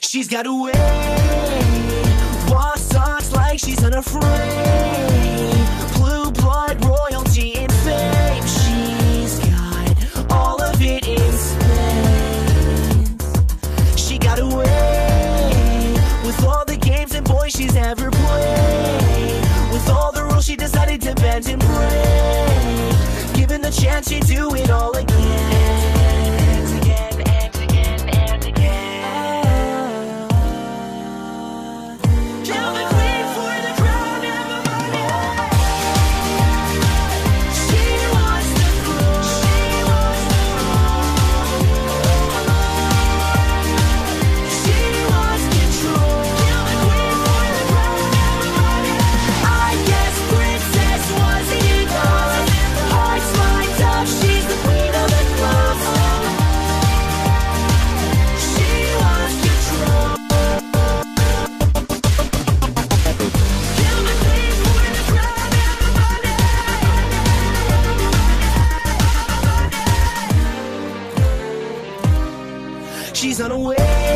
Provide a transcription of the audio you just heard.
She's got a way, walk socks like she's unafraid. Blue blood, royalty, and fame. She's got all of it in space. She got a way, with all the games and boys she's ever played. With all the rules she decided to bend and break. Given the chance she'd do it all again. She's on her way.